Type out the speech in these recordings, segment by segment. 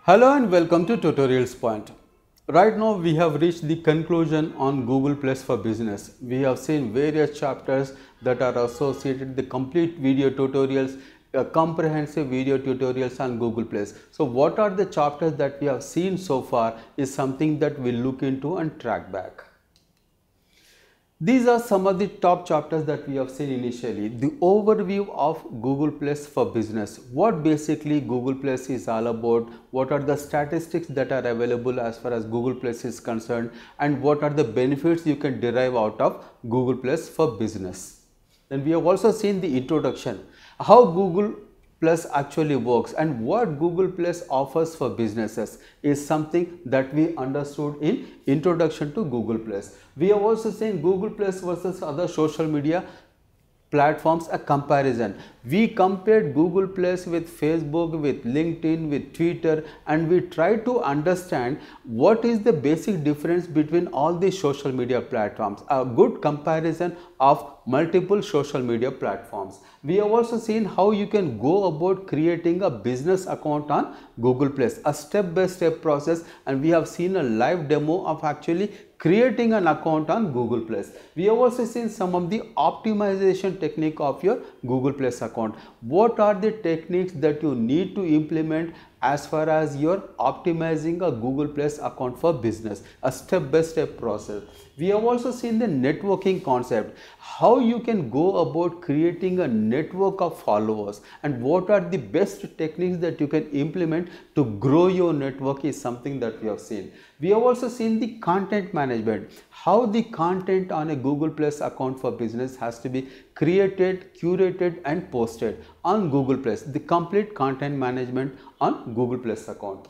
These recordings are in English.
Hello and welcome to Tutorials Point. Right now we have reached the conclusion on Google Plus for Business. We have seen various chapters that are associated with the complete video tutorials, comprehensive video tutorials on Google Plus. So what are the chapters that we have seen so far is something that we'll look into and track back. These are some of the top chapters that we have seen initially. The overview of Google Plus for Business. What basically Google Plus is all about, what are the statistics that are available as far as Google Plus is concerned, and what are the benefits you can derive out of Google Plus for Business. Then we have also seen the introduction, how Google Plus actually works and what Google Plus offers for businesses is something that we understood in introduction to Google Plus. We have also seen Google Plus versus other social media platforms, a comparison. We compared Google Plus with Facebook, with LinkedIn, with Twitter, and we tried to understand what is the basic difference between all these social media platforms, a good comparison of multiple social media platforms. We have also seen how you can go about creating a business account on Google Plus, a step-by-step process, and we have seen a live demo of actually creating an account on Google Plus. We have also seen some of the optimization technique of your Google Plus account. What are the techniques that you need to implement as far as you're optimizing a Google Plus account for business, a step-by-step process. We have also seen the networking concept, how you can go about creating a network of followers and what are the best techniques that you can implement to grow your network is something that we have seen. We have also seen the content management, how the content on a Google Plus account for business has to be created, curated and posted on Google Plus, the complete content management on Google Plus account.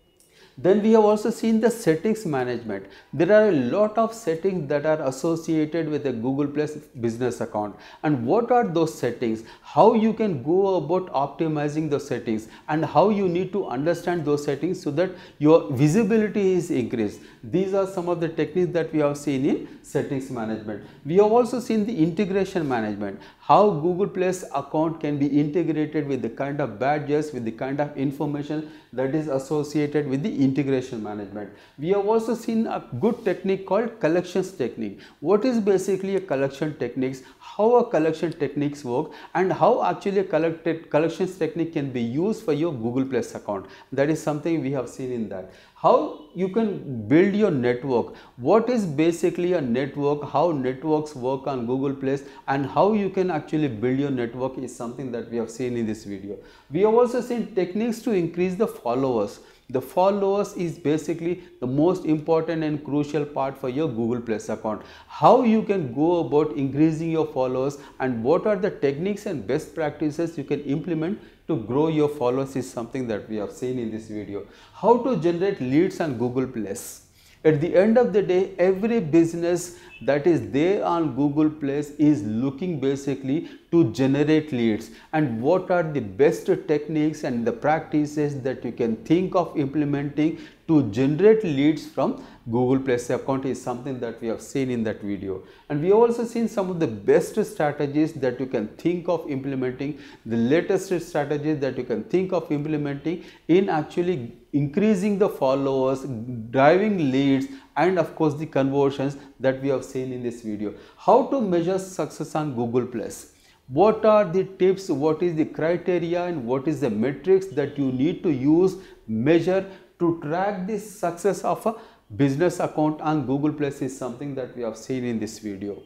Then we have also seen the settings management. There are a lot of settings that are associated with a Google Plus business account. And what are those settings? How you can go about optimizing those settings and how you need to understand those settings so that your visibility is increased. These are some of the techniques that we have seen in settings management. We have also seen the integration management, how Google Plus account can be integrated with the kind of badges, with the kind of information that is associated with the integration management. We have also seen a good technique called collections technique. What is basically a collection techniques, how a collection techniques work and how actually a collections technique can be used for your Google Plus account. That is something we have seen in that. How you can build your network, what is basically a network, how networks work on Google Plus and how you can actually build your network is something that we have seen in this video. We have also seen techniques to increase the followers. The followers is basically the most important and crucial part for your Google Plus account. How you can go about increasing your followers and what are the techniques and best practices you can implement to grow your followers is something that we have seen in this video. How to generate leads on Google Plus. At the end of the day, every business that is there on Google Plus is looking basically to generate leads and what are the best techniques and the practices that you can think of implementing to generate leads from Google Plus account is something that we have seen in that video. And we have also seen some of the best strategies that you can think of implementing, the latest strategies that you can think of implementing in actually increasing the followers, driving leads and of course the conversions that we have seen in this video. How to measure success on Google Plus. What are the tips, what is the criteria and what is the metrics that you need to use, measure to track the success of a business account on Google Plus is something that we have seen in this video.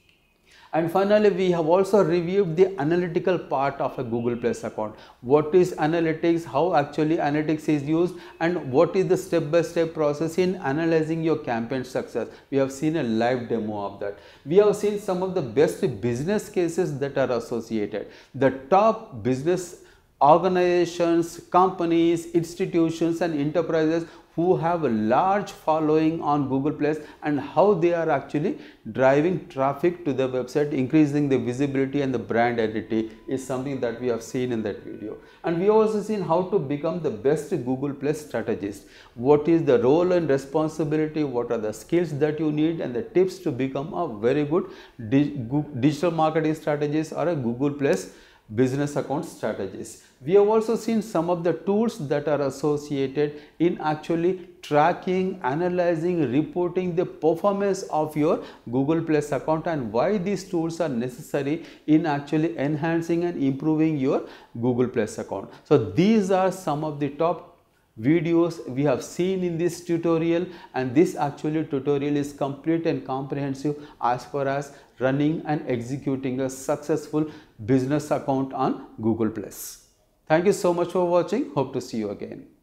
And finally, we have also reviewed the analytical part of a Google Plus account. What is analytics, how actually analytics is used and what is the step-by-step process in analyzing your campaign success. We have seen a live demo of that. We have seen some of the best business cases that are associated. The top business organizations, companies, institutions and enterprises who have a large following on Google Plus and how they are actually driving traffic to the website, increasing the visibility and the brand identity is something that we have seen in that video. And we have also seen how to become the best Google Plus strategist. What is the role and responsibility, what are the skills that you need and the tips to become a very good digital marketing strategist or a Google Plus business account strategist. We have also seen some of the tools that are associated in actually tracking, analyzing, reporting the performance of your Google Plus account, and why these tools are necessary in actually enhancing and improving your Google Plus account. So these are some of the top videos we have seen in this tutorial, and this actually tutorial is complete and comprehensive as far as running and executing a successful business account on Google Plus. Thank you so much for watching. Hope to see you again.